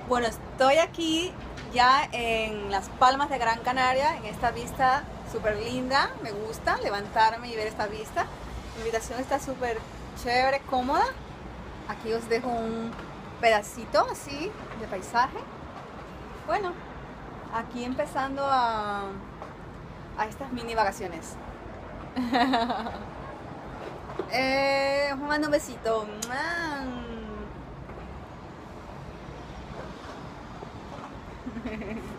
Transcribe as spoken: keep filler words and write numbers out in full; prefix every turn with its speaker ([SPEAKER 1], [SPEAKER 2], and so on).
[SPEAKER 1] Bueno, estoy aquí ya en Las Palmas de Gran Canaria, en esta vista súper linda. Me gusta levantarme y ver esta vista. La invitación está súper chévere, cómoda. Aquí os dejo un pedacito así de paisaje. Bueno, aquí empezando a, a estas mini vacaciones. eh, os mando un besito. ¡Mua!